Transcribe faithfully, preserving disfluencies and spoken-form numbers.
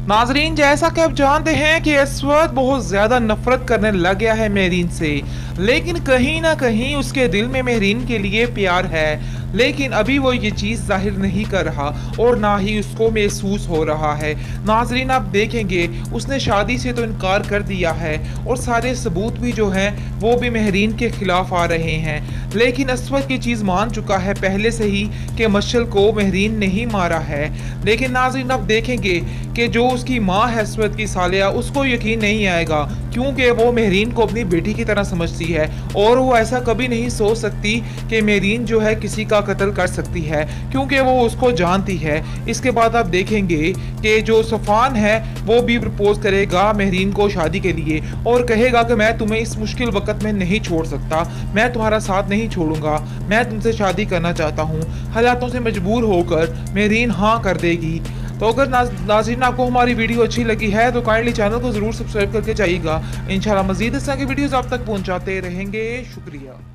नाजरीन, जैसा कि आप जानते हैं कि इस वक्त बहुत ज़्यादा नफरत करने लग गया है मेहरीन से, लेकिन कहीं ना कहीं उसके दिल में मेहरीन के लिए प्यार है। लेकिन अभी वो ये चीज़ जाहिर नहीं कर रहा और ना ही उसको महसूस हो रहा है। नाजरीन, आप देखेंगे उसने शादी से तो इनकार कर दिया है और सारे सबूत भी जो हैं वो भी मेहरीन के खिलाफ आ रहे हैं। लेकिन असवद की चीज़ मान चुका है पहले से ही कि मशल को मेहरीन नहीं मारा है। लेकिन नाजरीन, आप देखेंगे कि जो उसकी माँ है असवद की सालिया, उसको यकीन नहीं आएगा क्योंकि वो मेहरीन को अपनी बेटी की तरह समझती है और वो ऐसा कभी नहीं सोच सकती कि मेहरीन जो है किसी का कत्ल कर सकती है, क्योंकि वो उसको जानती है। इसके बाद आप देखेंगे कि जो सफ़ान है वो भी प्रपोज करेगा मेहरीन को शादी के लिए और कहेगा कि मैं तुम्हें इस मुश्किल वक्त में नहीं छोड़ सकता, मैं तुम्हारा साथ नहीं छोड़ूंगा, मैं तुमसे शादी करना चाहता हूँ। हालातों से मजबूर होकर मेहरीन हाँ कर देगी। तो अगर नाज़रीन आपको हमारी वीडियो अच्छी लगी है तो काइंडली चैनल को ज़रूर सब्सक्राइब करके जाइएगा। इंशाल्लाह मज़ीद इस तरह की वीडियोज़ आप तक पहुँचाते रहेंगे। शुक्रिया।